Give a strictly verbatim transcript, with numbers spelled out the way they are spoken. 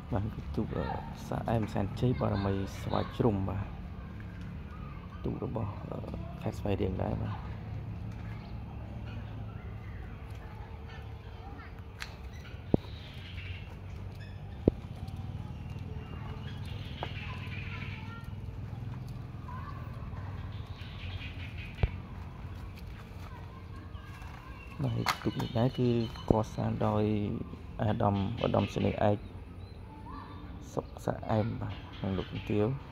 Bạn tụ xã em sàn chế bà mày xoay trùm bà tụ đó bỏ phép xoay điện đấy mà này tụ đấy cứ có sang đôi à đầm ở đầm sẽ này ai sọc xã em bà hàng lục tiêu